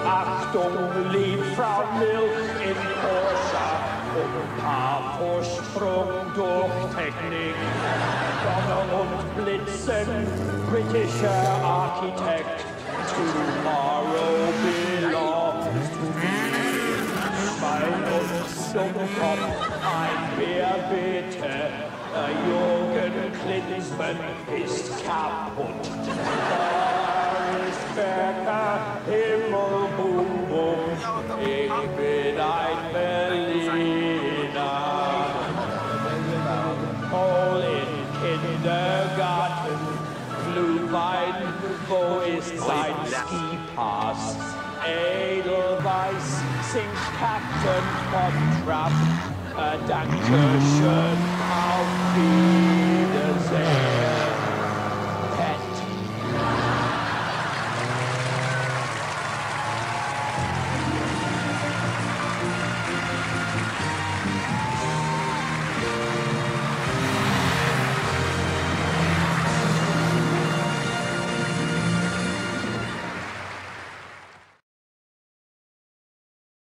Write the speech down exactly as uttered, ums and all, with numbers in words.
Achtung, lieb Frau Milch in Porsche, um paar Vorsprung durch Technik. Donner und Blitzen, britischer Architekt, tomorrow belongs to me. Schwein und Dummkopf, ein Bär bitte, Jürgen Klinsmann ist kaputt. Boris Becker, Himmel, bum, bum, ich bin ein Berliner. All in Kindergarten, Glühwein, wo ist sein Skipass? Edelweiss singt Captain von Trump. Dankeschön, auf Wiedersehen.